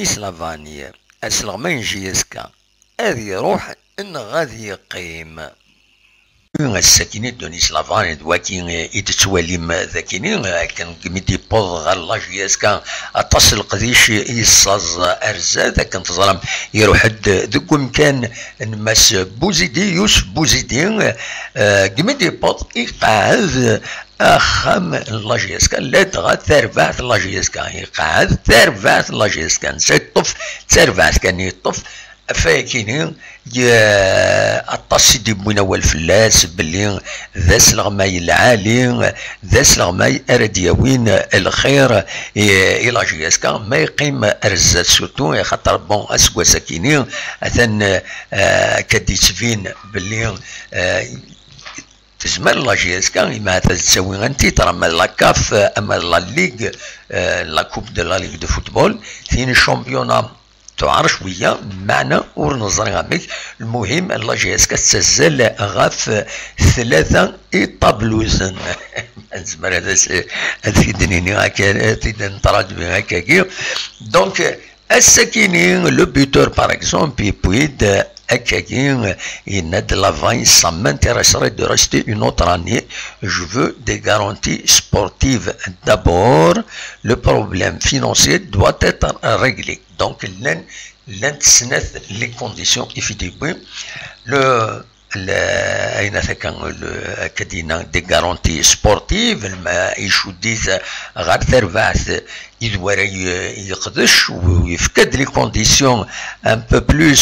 دونيس لافاني اسلغمين JSK هذي يروح ان غادي يقيم الساكنة دونيس لافاني دواكي يتسواليم ذاكيني كان ميدي بوض غير لا JSK اتصل قديش يصاز ارزا ذاك تظلم يروح ذوك مكان نماس بوزيدي يوسف بوزيدي ميدي بوض يقعد اخم لا JSK لا تغاد تربعت لا JSK يقعد تربعت لا JSK نسيت طف تربعت كان يطف فاكيني الطاس يديبونا والفلاس باللي ذا سلغماي العالي ذا سلغماي اردياوين الخير الى JSK ما يقيم ارزات سورتو خاطر بون اسكوا ساكيني اثن كدي تفين باللي تسمى لا JSK ما تسوي انت ترى ما لا كاف اما لا ليغ لا كوب دو لا ليغ دو فوتبول ثاني شامبيونا تعرف شويه معنى ورنظري غامك المهم لا JSK تسجل غاف ثلاثه طابلوزن زعما هذا تيدنيني هكا تنتراجم هكاكي دونك الساكنين لو بيتور باغ اكزومبل بويد Akagin, il n'a de Lavagne, ça m'intéresserait de rester une autre année. Je veux des garanties sportives. D'abord, le problème financier doit être réglé. Donc, les conditions effectivement. Des garanties sportives, il doit y les conditions un peu plus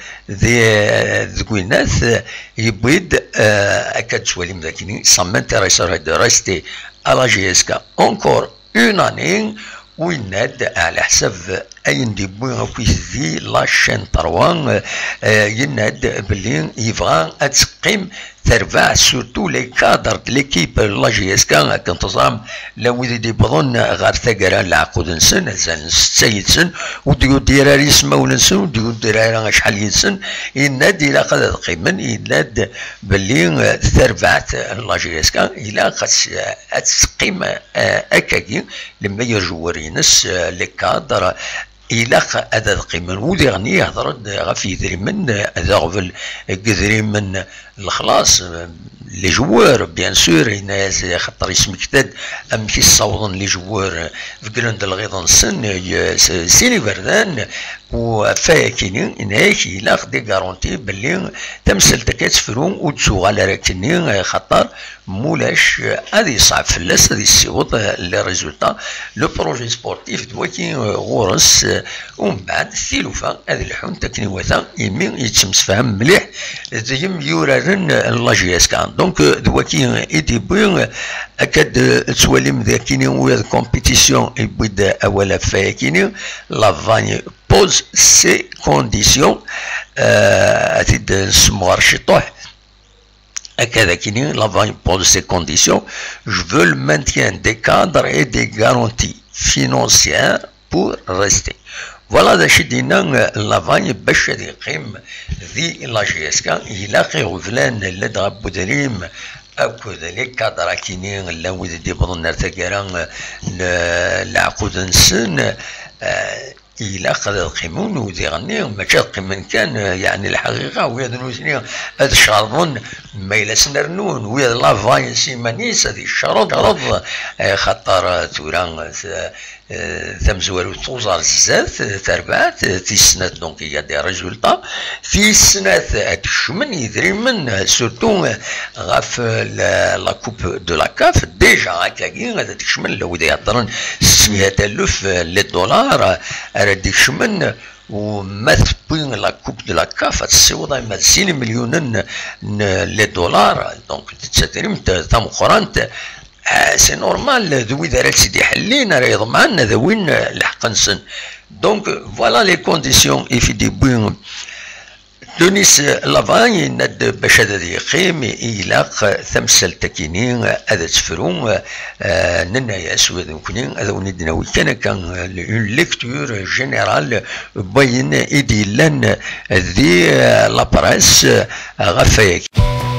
ça m'intéresserait de rester à la JSK encore une année ويناد على حساب اي نديبو في لا شين 3 يناد بلي يبغى تقيم ترفع سورتو لي كادر د ليكيب لا JSK كنتظام لو يديبضون غير ثقرا العقود نسن زان 6 سن وديو ديراري سماول نسن وديو ديراري شحال ينسن يناد الى قد تقيمن يناد بلي ترفعت لا JSK الى قد تقيم اكاكي لما يجور ينس لي كادر إلى هذا القيمة وديرني يهضر غاف يدري من هذا غفل قدري من الخلاص لي جوار بيان سور هنا خاطر يسمكتاد ام كي صوضن لي جوار في كراند الغيض نسن سيني بردان وفاكيني هناك الى دي غارونتي باللي تمثل تكتفرون وتسوغ على راكني خاطر مولاش هذه صعب فلاس هذه السيوط لي ريزولتا لو بروجي سبورتيف دواكي غورس ومن بعد الثيلوفا هذه الحون تكنيوثا يمين يتمسفهم مليح زيم يورارن لا JSK دونك دواكي يديبوين اكاد تواليم ذاكيني ويا كومبيتيسيون يبويد اولا فاكيني لافاني pose ses conditions أتيد نسمو رشيطوح هكذا كيني لافاني pose ses conditions je veux le maintien des cadres et des garanties financières pour rester فوالا هذا شي دينا لافاني باش يقيم ذي لا JSK يلاقي غفلان لدغا بودريم أكد لي كادرا كيني لاو دي بضن ثقرا العقود نسن إلى قد القيمون وديغني ماشي القيمون كان يعني الحقيقة ويا دنوزني هاد الشرطون ما إلا سنرنون ويا لافاي سيمانيس هادي الشرط خاطر تورا تمزوالو توزار الزات تربعت في السنات دونك هي دي ريزولتا في السنات هاد الشمن يدري من سورتو غاف لا كوب دو لا كاف ديجا هكاكي هذا الشمن لو يهضرن 600,000 لي دولار ديك شمن وما تبين لا كوب دو لا كاف تسوى ما 2 مليون لي دولار دونك تساتريم تام قرانت سي نورمال ذوي دارت سيدي حلين راه يضمعن ذوين الحق نسن دونك فوالا لي كونديسيون يفيدي بوين دونيس لافاني ند باش هذا يقيم يلاق ثمثل تكينين هذا تفرون ننايا سواد مكنين هذا وندنا كان اون ليكتور جينيرال باين ايدي لان ذي لا بريس غفايك